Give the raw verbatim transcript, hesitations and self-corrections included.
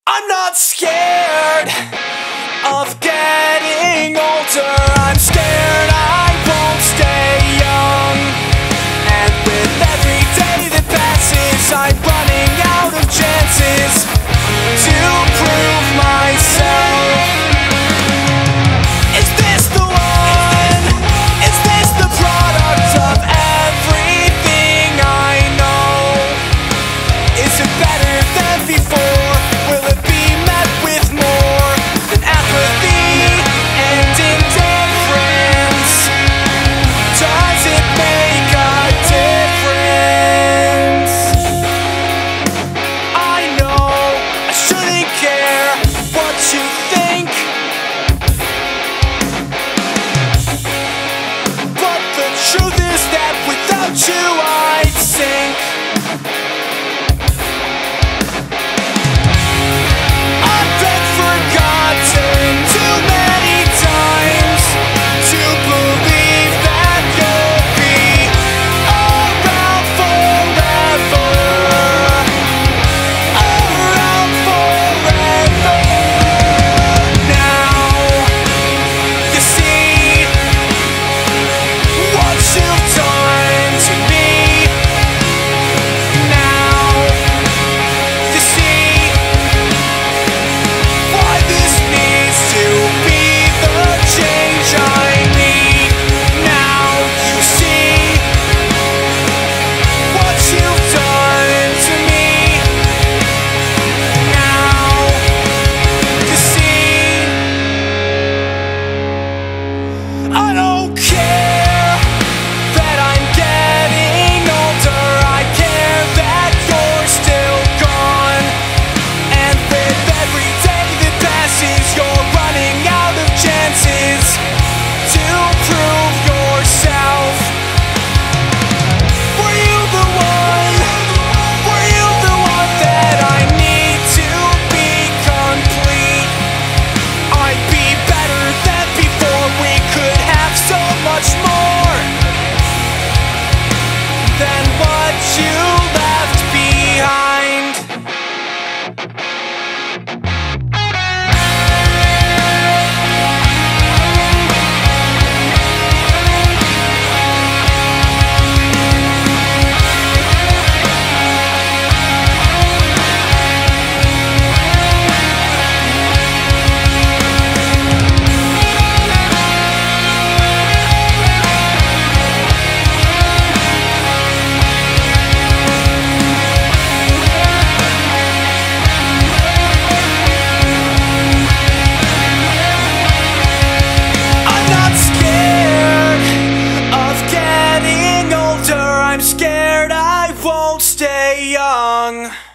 I'm not scared of getting older. I'm scared I won't stay young. And with every day that passes, I'm running out of chances to prove myself. Is this the one? Is this the product of everything I know? Is it better than before? Will it be met with more than apathy and indifference? Does it make a difference? I know I shouldn't care what you think, but the truth is that without you I'd sink. I don't care that I'm getting older. I care that you're still gone. And with every day that passes, you're running out of chances to prove yourself. Were you the one? Were you the one that I need to be complete? I'd be better than before. We could have so much more than what you left behind. I'm scared I won't stay young.